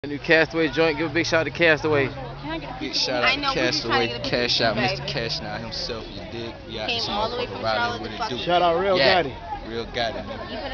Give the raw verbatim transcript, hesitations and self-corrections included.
New Castaway joint. Give a big shout out to Castaway. Big shout out to Castaway. Cash out Mister Cash now himself. You dig? We out this motherfucker riding with it. Shout out Real yeah. Gotti. Real Gotti, nigga.